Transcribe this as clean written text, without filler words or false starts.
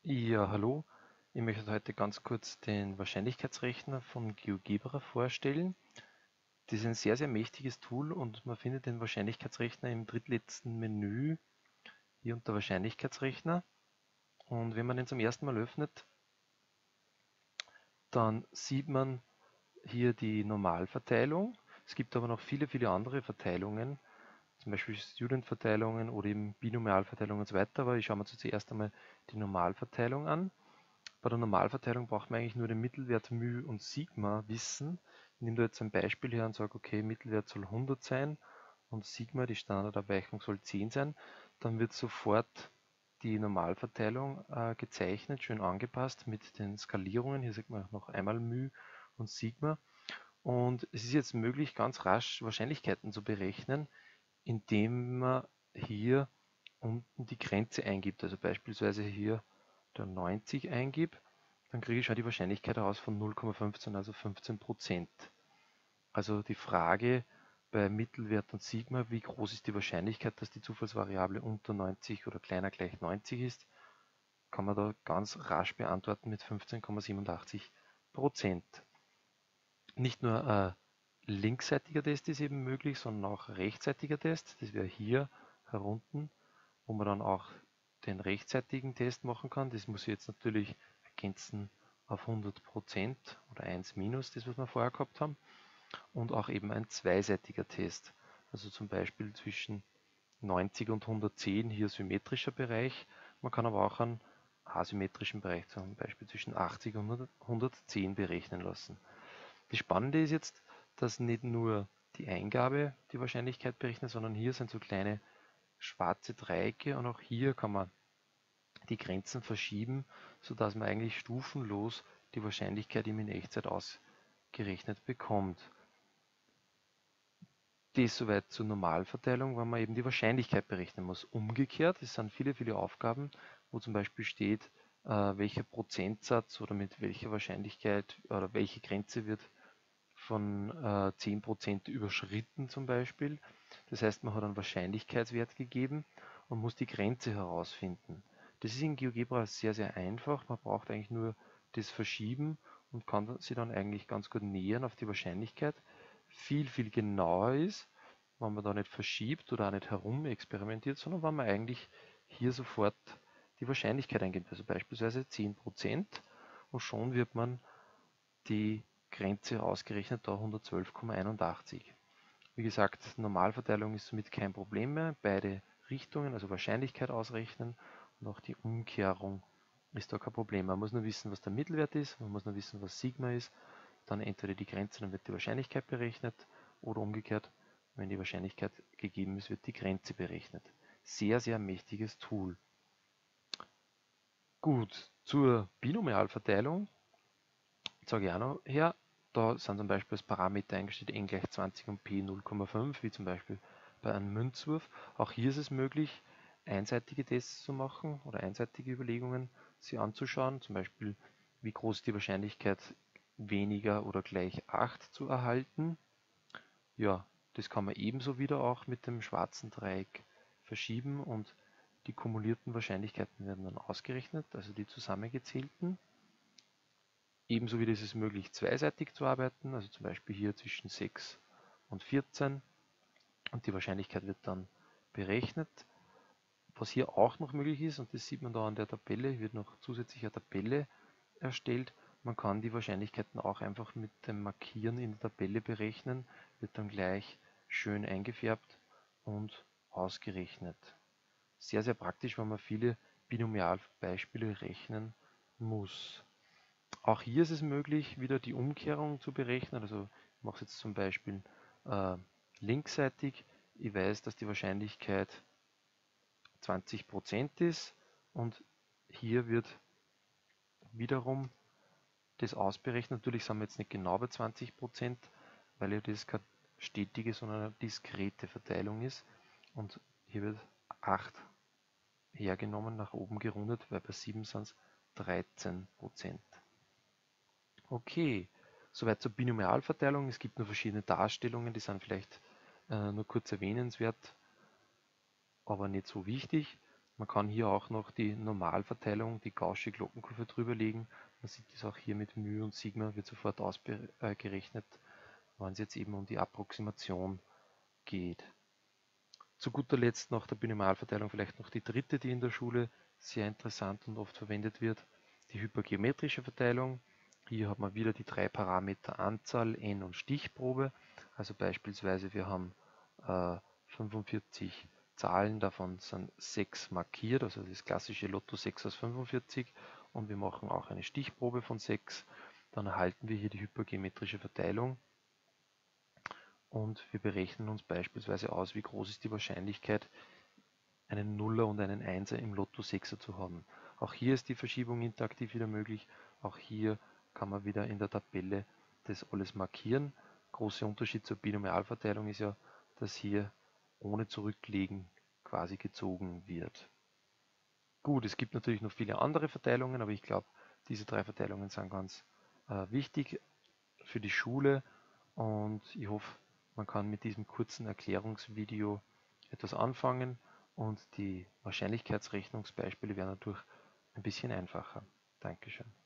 Ja, hallo. Ich möchte heute ganz kurz den Wahrscheinlichkeitsrechner von GeoGebra vorstellen. Das ist ein sehr, sehr mächtiges Tool und man findet den Wahrscheinlichkeitsrechner im drittletzten Menü hier unter Wahrscheinlichkeitsrechner. Und wenn man den zum ersten Mal öffnet, dann sieht man hier die Normalverteilung. Es gibt aber noch viele, viele andere Verteilungen, zum Beispiel Student-Verteilungen oder eben Binomialverteilungen und so weiter. Aber ich schaue mir zuerst einmal die Normalverteilung an. Bei der Normalverteilung braucht man eigentlich nur den Mittelwert μ und Sigma wissen. Ich nehme da jetzt ein Beispiel her und sage, okay, Mittelwert soll 100 sein und Sigma, die Standardabweichung, soll 10 sein. Dann wird sofort die Normalverteilung gezeichnet, schön angepasst mit den Skalierungen. Hier sieht man noch einmal μ und Sigma. Und es ist jetzt möglich, ganz rasch Wahrscheinlichkeiten zu berechnen, indem man hier unten die Grenze eingibt. Also beispielsweise hier der 90 eingibt, dann kriege ich schon die Wahrscheinlichkeit heraus von 0,15, also 15%. Also die Frage bei Mittelwert und Sigma, wie groß ist die Wahrscheinlichkeit, dass die Zufallsvariable unter 90 oder kleiner gleich 90 ist, kann man da ganz rasch beantworten mit 15,87%. Nicht nur ein linksseitiger Test ist eben möglich, sondern auch ein rechtsseitiger Test. Das wäre hier herunten, wo man dann auch den rechtsseitigen Test machen kann. Das muss ich jetzt natürlich ergänzen auf 100% oder 1 minus, das was wir vorher gehabt haben. Und auch eben ein zweiseitiger Test. Also zum Beispiel zwischen 90 und 110 hier symmetrischer Bereich. Man kann aber auch einen asymmetrischen Bereich, zum Beispiel zwischen 80 und 110 berechnen lassen. Das Spannende ist jetzt, dass nicht nur die Eingabe die Wahrscheinlichkeit berechnet, sondern hier sind so kleine schwarze Dreiecke und auch hier kann man die Grenzen verschieben, sodass man eigentlich stufenlos die Wahrscheinlichkeit in Echtzeit ausgerechnet bekommt. Das soweit zur Normalverteilung, wenn man eben die Wahrscheinlichkeit berechnen muss. Umgekehrt, es sind viele, viele Aufgaben, wo zum Beispiel steht, welcher Prozentsatz oder mit welcher Wahrscheinlichkeit oder welche Grenze wird von 10% überschritten zum Beispiel. Das heißt, man hat einen Wahrscheinlichkeitswert gegeben und muss die Grenze herausfinden. Das ist in GeoGebra sehr, sehr einfach. Man braucht eigentlich nur das Verschieben und kann sich dann eigentlich ganz gut nähern auf die Wahrscheinlichkeit. Viel, viel genauer ist, wenn man da nicht verschiebt oder auch nicht herum experimentiert, sondern wenn man eigentlich hier sofort die Wahrscheinlichkeit eingibt, also beispielsweise 10%, und schon wird man die Grenze ausgerechnet, da 112,81. Wie gesagt, Normalverteilung ist somit kein Problem mehr. Beide Richtungen, also Wahrscheinlichkeit ausrechnen und auch die Umkehrung ist da kein Problem. Man muss nur wissen, was der Mittelwert ist, man muss nur wissen, was Sigma ist. Dann entweder die Grenze, dann wird die Wahrscheinlichkeit berechnet oder umgekehrt, wenn die Wahrscheinlichkeit gegeben ist, wird die Grenze berechnet. Sehr, sehr mächtiges Tool. Gut, zur Binomialverteilung sage ich auch noch her. Da sind zum Beispiel als Parameter eingestellt n gleich 20 und p 0,5, wie zum Beispiel bei einem Münzwurf. Auch hier ist es möglich, einseitige Tests zu machen oder einseitige Überlegungen sich anzuschauen. Zum Beispiel, wie groß ist die Wahrscheinlichkeit, weniger oder gleich 8 zu erhalten. Ja, das kann man ebenso wieder auch mit dem schwarzen Dreieck verschieben und die kumulierten Wahrscheinlichkeiten werden dann ausgerechnet, also die zusammengezählten. Ebenso wie ist es möglich, zweiseitig zu arbeiten, also zum Beispiel hier zwischen 6 und 14, und die Wahrscheinlichkeit wird dann berechnet. Was hier auch noch möglich ist, und das sieht man da an der Tabelle, wird noch zusätzlich eine Tabelle erstellt. Man kann die Wahrscheinlichkeiten auch einfach mit dem Markieren in der Tabelle berechnen, wird dann gleich schön eingefärbt und ausgerechnet. Sehr, sehr praktisch, wenn man viele Binomialbeispiele rechnen muss. Auch hier ist es möglich, wieder die Umkehrung zu berechnen. Also ich mache es jetzt zum Beispiel äh, linksseitig. Ich weiß, dass die Wahrscheinlichkeit 20% ist und hier wird wiederum das ausberechnet. Natürlich sind wir jetzt nicht genau bei 20%, weil ja das keine stetige, sondern eine diskrete Verteilung ist. Und hier wird 8 hergenommen, nach oben gerundet, weil bei 7 sind es 13%. Okay, soweit zur Binomialverteilung. Es gibt nur verschiedene Darstellungen, die sind vielleicht nur kurz erwähnenswert, aber nicht so wichtig. Man kann hier auch noch die Normalverteilung, die gaußsche Glockenkurve drüber legen. Man sieht das auch hier mit μ und Sigma, wird sofort ausgerechnet, wenn es jetzt eben um die Approximation geht. Zu guter Letzt nach der Binomialverteilung vielleicht noch die dritte, die in der Schule sehr interessant und oft verwendet wird, die hypergeometrische Verteilung. Hier hat man wieder die drei Parameter Anzahl, N und Stichprobe. Also beispielsweise wir haben 45 Zahlen, davon sind 6 markiert, also das klassische Lotto 6 aus 45, und wir machen auch eine Stichprobe von 6. Dann erhalten wir hier die hypergeometrische Verteilung. Und wir berechnen uns beispielsweise aus, wie groß ist die Wahrscheinlichkeit, einen Nuller und einen Einser im Lotto 6er zu haben. Auch hier ist die Verschiebung interaktiv wieder möglich. Auch hier kann man wieder in der Tabelle das alles markieren. Großer Unterschied zur Binomialverteilung ist ja, dass hier ohne Zurücklegen quasi gezogen wird. Gut, es gibt natürlich noch viele andere Verteilungen, aber ich glaube, diese drei Verteilungen sind ganz wichtig für die Schule, und ich hoffe, man kann mit diesem kurzen Erklärungsvideo etwas anfangen und die Wahrscheinlichkeitsrechnungsbeispiele werden dadurch ein bisschen einfacher. Dankeschön.